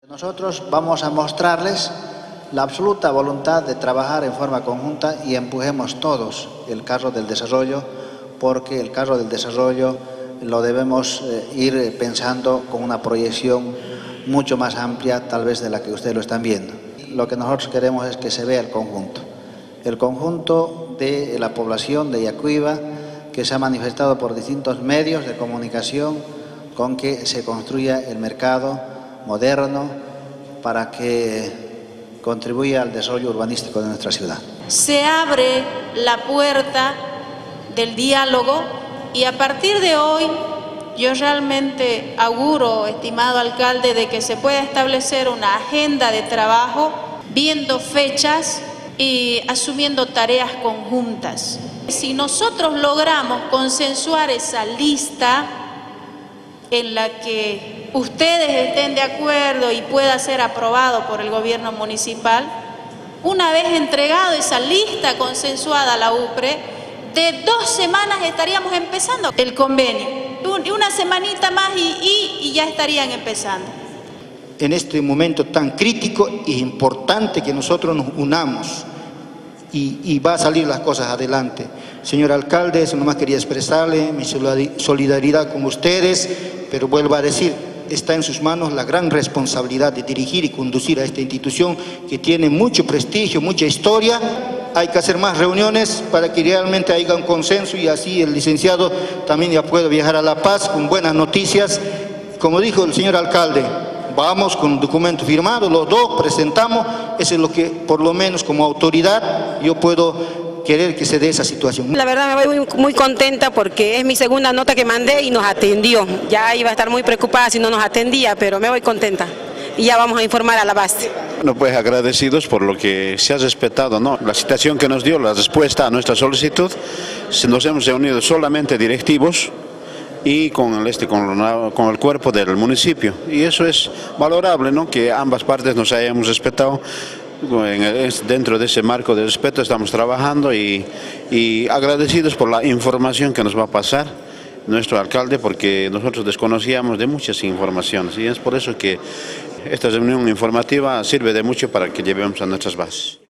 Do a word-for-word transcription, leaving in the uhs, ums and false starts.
Nosotros vamos a mostrarles la absoluta voluntad de trabajar en forma conjunta y empujemos todos el carro del desarrollo, porque el carro del desarrollo lo debemos eh, ir pensando con una proyección mucho más amplia tal vez de la que ustedes lo están viendo. Lo que nosotros queremos es que se vea el conjunto, el conjunto de la población de Yacuiba, que se ha manifestado por distintos medios de comunicación con que se construya el mercado moderno para que contribuya al desarrollo urbanístico de nuestra ciudad. Se abre la puerta del diálogo y a partir de hoy yo realmente auguro, estimado alcalde, de que se pueda establecer una agenda de trabajo viendo fechas y asumiendo tareas conjuntas. Si nosotros logramos consensuar esa lista en la que ustedes estén de acuerdo y pueda ser aprobado por el gobierno municipal, una vez entregado esa lista consensuada a la U P R E, de dos semanas estaríamos empezando el convenio. Una semanita más y, y, y ya estarían empezando. En este momento tan crítico e importante que nosotros nos unamos y, y va a salir las cosas adelante. Señor alcalde, eso nomás quería expresarle mi solidaridad con ustedes, pero vuelvo a decir, está en sus manos la gran responsabilidad de dirigir y conducir a esta institución que tiene mucho prestigio, mucha historia. Hay que hacer más reuniones para que realmente haya un consenso y así el licenciado también ya pueda viajar a La Paz con buenas noticias. Como dijo el señor alcalde, vamos con un documento firmado, los dos presentamos, eso es lo que por lo menos como autoridad yo puedo querer que se dé esa situación. La verdad me voy muy, muy contenta porque es mi segunda nota que mandé y nos atendió. Ya iba a estar muy preocupada si no nos atendía, pero me voy contenta y ya vamos a informar a la base. Bueno, pues agradecidos por lo que se ha respetado, ¿no? La citación que nos dio, la respuesta a nuestra solicitud. Nos hemos reunido solamente directivos y con el, este, con, con el cuerpo del municipio. Y eso es valorable, ¿no? Que ambas partes nos hayamos respetado. En el, dentro de ese marco de respeto estamos trabajando y, y agradecidos por la información que nos va a pasar nuestro alcalde, porque nosotros desconocíamos de muchas informaciones y es por eso que esta reunión informativa sirve de mucho para que llevemos a nuestras bases.